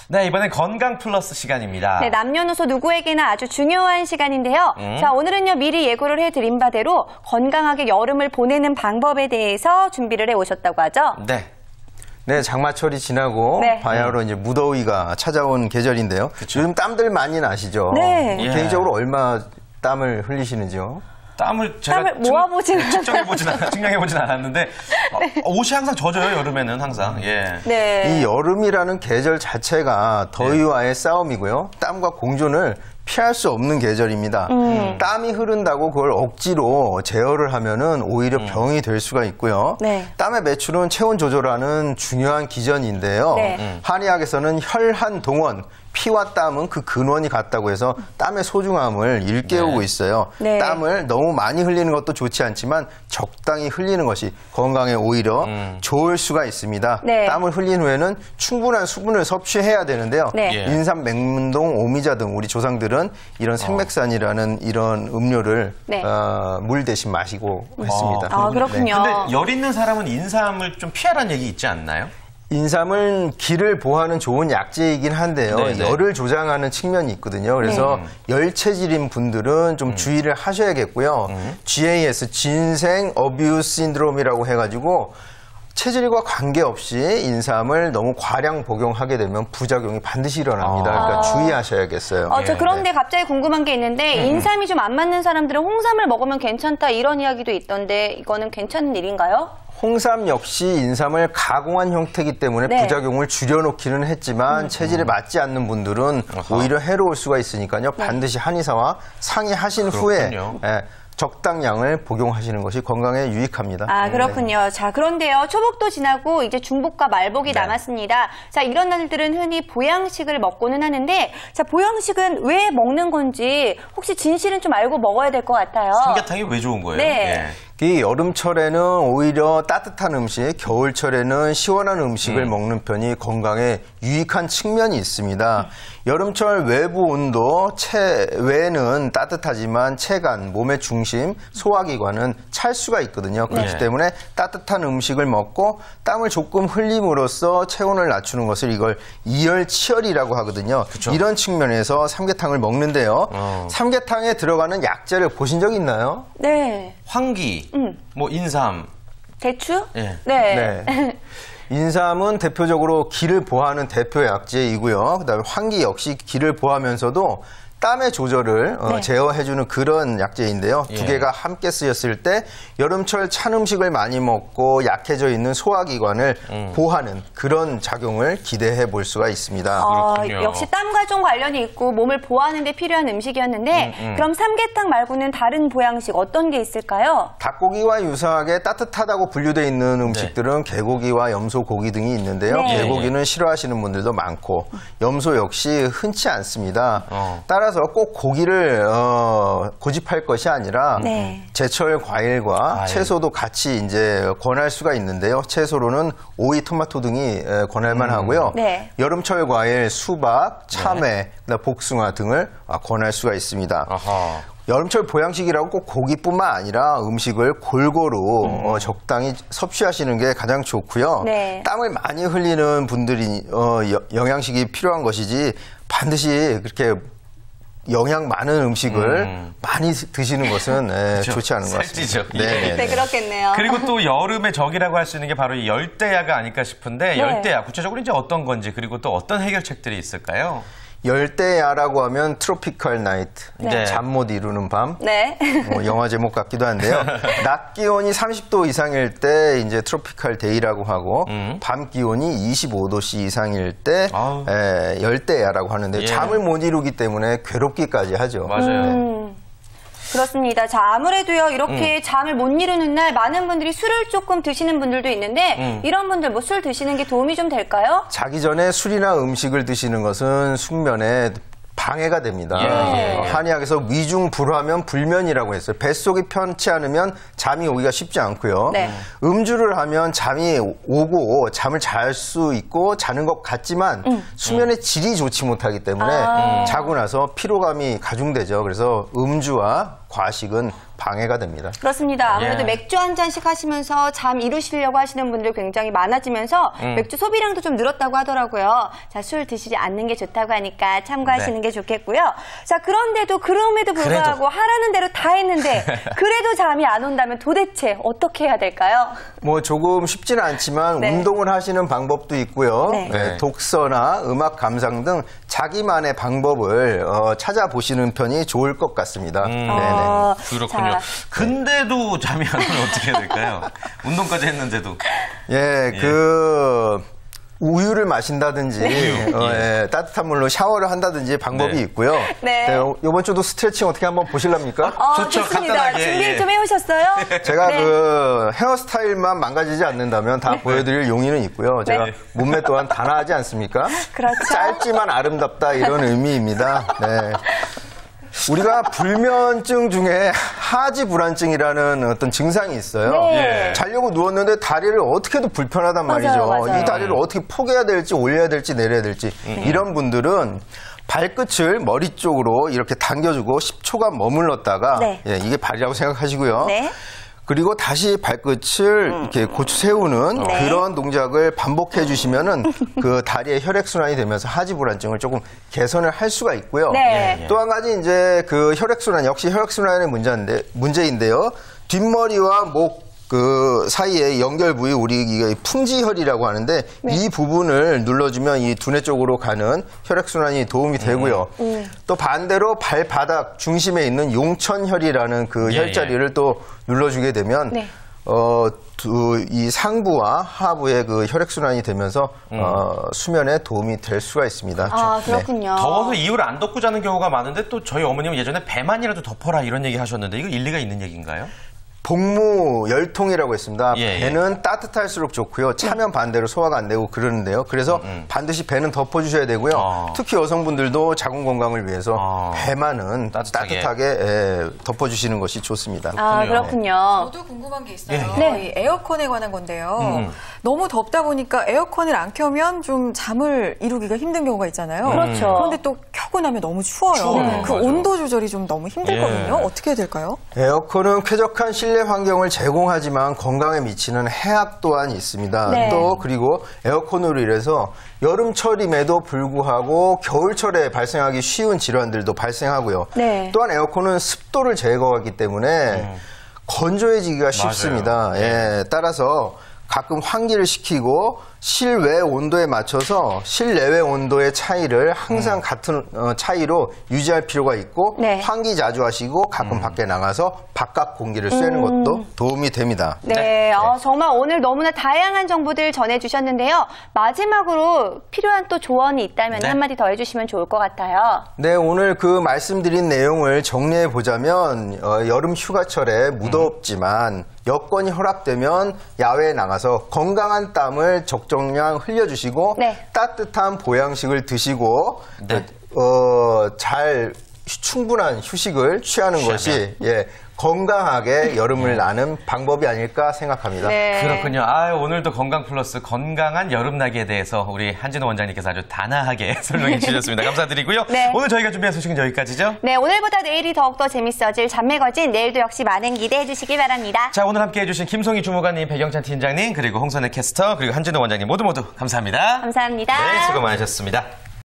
네, 이번엔 건강 플러스 시간입니다. 네, 남녀노소 누구에게나 아주 중요한 시간인데요. 자, 오늘은요, 미리 예고를 해드린 바대로 건강하게 여름을 보내는 방법에 대해서 준비를 해오셨다고 하죠? 네. 네, 장마철이 지나고 네. 바야흐로 이제 무더위가 찾아온 계절인데요. 그쵸. 요즘 땀들 많이 나시죠? 네. 예. 개인적으로 얼마 땀을 흘리시는지요? 땀을 제가 모아보진 측량해보진 않았는데 옷이 항상 젖어요, 여름에는 항상. 예. 네. 이 여름이라는 계절 자체가 더위와의 싸움이고요. 땀과 공존을 피할 수 없는 계절입니다. 땀이 흐른다고 그걸 억지로 제어를 하면은 오히려 병이 될 수가 있고요. 네. 땀의 매출은 체온 조절하는 중요한 기전인데요. 네. 한의학에서는 혈한 동원, 피와 땀은 그 근원이 같다고 해서 땀의 소중함을 일깨우고 있어요. 네. 땀을 너무 많이 흘리는 것도 좋지 않지만 적당히 흘리는 것이 건강에 오히려 좋을 수가 있습니다. 네. 땀을 흘린 후에는 충분한 수분을 섭취해야 되는데요. 네. 예. 인삼, 맹문동, 오미자 등 우리 조상들은 이런 생맥산이라는 이런 음료를 네. 물 대신 마시고 했습니다. 아, 그렇군요. 근데 열 있는 사람은 인삼을 좀 피하라는 얘기 있지 않나요? 인삼은 기를 보호하는 좋은 약재이긴 한데요. 네네. 열을 조장하는 측면이 있거든요. 그래서 열 체질인 분들은 좀 주의를 하셔야겠고요. GAS, 진생 어뷰스 신드롬이라고 해가지고 체질과 관계없이 인삼을 너무 과량 복용하게 되면 부작용이 반드시 일어납니다. 그러니까 주의하셔야겠어요. 저 그런데 갑자기 궁금한 게 있는데 인삼이 좀 안 맞는 사람들은 홍삼을 먹으면 괜찮다 이런 이야기도 있던데 이거는 괜찮은 일인가요? 홍삼 역시 인삼을 가공한 형태이기 때문에 네. 부작용을 줄여놓기는 했지만 체질에 맞지 않는 분들은 오히려 해로울 수가 있으니까요. 반드시 한의사와 상의하신 후에 그렇군요. 적당량을 복용하시는 것이 건강에 유익합니다. 아, 그렇군요. 자, 그런데요. 초복도 지나고 이제 중복과 말복이 남았습니다. 자, 이런 날들은 흔히 보양식을 먹고는 하는데 자, 보양식은 왜 먹는 건지 혹시 진실은 좀 알고 먹어야 될 것 같아요. 삼계탕이 왜 좋은 거예요? 네. 예. 이 여름철에는 오히려 따뜻한 음식, 겨울철에는 시원한 음식을 먹는 편이 건강에 유익한 측면이 있습니다. 여름철 외부 온도, 체외는 따뜻하지만 체간, 몸의 중심, 소화기관은 찰 수가 있거든요. 그렇기 때문에 따뜻한 음식을 먹고 땀을 조금 흘림으로써 체온을 낮추는 것을 이걸 이열치열이라고 하거든요. 그쵸. 이런 측면에서 삼계탕을 먹는데요. 삼계탕에 들어가는 약재를 보신 적 있나요? 네. 황기, 뭐 인삼. 대추? 예. 네. 네. 인삼은 대표적으로 기를 보호하는 대표 약재이고요. 그다음에 황기 역시 기를 보호하면서도 땀의 조절을 제어해주는 그런 약재인데요. 두 개가 함께 쓰였을 때 여름철 찬 음식을 많이 먹고 약해져 있는 소화기관을 보호하는 그런 작용을 기대해 볼 수가 있습니다. 그렇군요. 역시 땀과 좀 관련이 있고 몸을 보호하는 데 필요한 음식이었는데 그럼 삼계탕 말고는 다른 보양식 어떤 게 있을까요? 닭고기와 유사하게 따뜻하다고 분류되어 있는 음식들은 개고기와 염소 고기 등이 있는데요. 네. 개고기는 싫어하시는 분들도 많고 염소 역시 흔치 않습니다. 따라서 꼭 고기를 고집할 것이 아니라 네. 제철 과일과 채소도 같이 이제 권할 수가 있는데요. 채소로는 오이, 토마토 등이 권할만 하고요. 네. 여름철 과일, 수박, 참외, 복숭아 등을 권할 수가 있습니다. 아하. 여름철 보양식이라고 꼭 고기뿐만 아니라 음식을 골고루 적당히 섭취하시는 게 가장 좋고요. 네. 땀을 많이 흘리는 분들이 영양식이 필요한 것이지 반드시 그렇게 영양 많은 음식을 많이 드시는 것은 좋지 않은 것 살찌죠. 같습니다. 예. 네, 그렇겠네요. 그리고 또 여름의 적이라고 할 수 있는 게 바로 이 열대야가 아닐까 싶은데 열대야 구체적으로 이제 어떤 건지 그리고 또 어떤 해결책들이 있을까요? 열대야라고 하면 트로피컬 나이트, 네. 잠 못 이루는 밤. 네. 영화 제목 같기도 한데요. 낮 기온이 30도 이상일 때 이제 트로피컬 데이라고 하고 밤 기온이 25도씨 이상일 때 열대야라고 하는데 잠을 못 이루기 때문에 괴롭기까지 하죠. 맞아요. 그렇습니다. 자, 아무래도요, 이렇게 잠을 못 이루는 날 많은 분들이 술을 조금 드시는 분들도 있는데 이런 분들 뭐 술 드시는 게 도움이 좀 될까요? 자기 전에 술이나 음식을 드시는 것은 숙면에 방해가 됩니다. 한의학에서 위중불화면 불면이라고 했어요. 뱃속이 편치 않으면 잠이 오기가 쉽지 않고요. 네. 음주를 하면 잠이 오고 잠을 잘 수 있고 자는 것 같지만 수면의 질이 좋지 못하기 때문에 자고 나서 피로감이 가중되죠. 그래서 음주와 과식은 방해가 됩니다. 그렇습니다. 아무래도 예. 맥주 한 잔씩 하시면서 잠 이루시려고 하시는 분들 굉장히 많아지면서 맥주 소비량도 좀 늘었다고 하더라고요. 자, 술 드시지 않는 게 좋다고 하니까 참고하시는 게 좋겠고요. 자, 그럼에도 불구하고 하라는 대로 다 했는데 그래도 잠이 안 온다면 도대체 어떻게 해야 될까요? 뭐 조금 쉽지는 않지만 네. 운동을 하시는 방법도 있고요. 네. 네, 독서나 음악 감상 등 자기만의 방법을 찾아보시는 편이 좋을 것 같습니다. 네네. 그렇군요. 자, 근데도 잠이 안 오면 어떻게 해야 될까요? 운동까지 했는데도. 예, 우유를 마신다든지 예, 따뜻한 물로 샤워를 한다든지 방법이 네. 있고요. 네. 이번 주도 스트레칭 어떻게 한번 보실랍니까? 좋죠. 좋습니다. 간단하게, 준비를 예. 좀 해오셨어요? 제가 네. 그 헤어스타일만 망가지지 않는다면 다 보여드릴 용의는 있고요. 제가 네. 몸매 또한 단아하지 않습니까? 그렇죠. 짧지만 아름답다 이런 의미입니다. 네. 우리가 불면증 중에 하지 불안증이라는 어떤 증상이 있어요. 네. 자려고 누웠는데 다리를 어떻게 해도 불편하단 말이죠. 맞아요. 이 다리를 어떻게 포개야 될지 올려야 될지 내려야 될지 이런 분들은 발끝을 머리 쪽으로 이렇게 당겨주고 10초간 머물렀다가 네. 예, 이게 발이라고 생각하시고요. 네. 그리고 다시 발끝을 이렇게 고추 세우는 네. 그런 동작을 반복해 주시면은 그 다리의 혈액순환이 되면서 하지 불안증을 조금 개선을 할 수가 있고요. 네. 또 한 가지 이제 그 혈액순환 역시 혈액순환의 문제인데요. 뒷머리와 목 그 사이에 연결 부위 우리 이게 풍지혈이라고 하는데 이 부분을 눌러주면 이 두뇌 쪽으로 가는 혈액순환이 도움이 되고요. 또 반대로 발바닥 중심에 있는 용천혈이라는 그 예, 혈자리를 또 눌러주게 되면 네. 이 상부와 하부의 그 혈액순환이 되면서 수면에 도움이 될 수가 있습니다. 아, 네. 그렇군요. 더워서 이유를 안 덮고 자는 경우가 많은데 또 저희 어머님은 예전에 배만이라도 덮어라 이런 얘기 하셨는데 이거 일리가 있는 얘기인가요? 복무 열통이라고 했습니다. 예, 예. 배는 따뜻할수록 좋고요. 차면 반대로 소화가 안 되고 그러는데요. 그래서 반드시 배는 덮어주셔야 되고요. 특히 여성분들도 자궁 건강을 위해서 배만은 따뜻하게 덮어주시는 것이 좋습니다. 아, 그렇군요. 저도 궁금한 게 있어요. 네. 이 에어컨에 관한 건데요. 너무 덥다 보니까 에어컨을 안 켜면 좀 잠을 이루기가 힘든 경우가 있잖아요. 그렇죠. 그런데 또 켜고 나면 너무 추워요. 네. 그 맞아. 온도 조절이 좀 너무 힘들거든요. 예. 어떻게 해야 될까요? 에어컨은 쾌적한 실내 환경을 제공하지만 건강에 미치는 해악 또한 있습니다. 네. 또 그리고 에어컨으로 인해서 여름철임에도 불구하고 겨울철에 발생하기 쉬운 질환들도 발생하고요. 네. 또한 에어컨은 습도를 제거하기 때문에 건조해지기가 쉽습니다. 예, 따라서 가끔 환기를 시키고 실외 온도에 맞춰서 실내외 온도의 차이를 항상 같은 차이로 유지할 필요가 있고 네. 환기 자주 하시고 가끔 밖에 나가서 바깥 공기를 쐬는 것도 도움이 됩니다. 네, 정말 오늘 너무나 다양한 정보들 전해주셨는데요. 마지막으로 필요한 또 조언이 있다면 네. 한마디 더 해주시면 좋을 것 같아요. 네, 오늘 그 말씀드린 내용을 정리해 보자면 여름 휴가철에 무덥지만 여건이 허락되면 야외에 나가서 건강한 땀을 적정량 흘려주시고 네. 따뜻한 보양식을 드시고 네. 충분한 휴식을 취하는 것이 건강하게 여름을 나는 방법이 아닐까 생각합니다. 네. 그렇군요. 오늘도 건강 플러스 건강한 여름나기에 대해서 우리 한진호 원장님께서 아주 단아하게 설명해 주셨습니다. 감사드리고요. 네. 오늘 저희가 준비한 소식은 여기까지죠. 네, 오늘보다 내일이 더욱더 재밌어질 잠매거진 내일도 역시 많은 기대해 주시기 바랍니다. 자, 오늘 함께해 주신 김송희 주무관님, 배경찬 팀장님, 그리고 홍선혜 캐스터, 그리고 한진호 원장님 모두 감사합니다. 감사합니다. 네, 수고 많으셨습니다.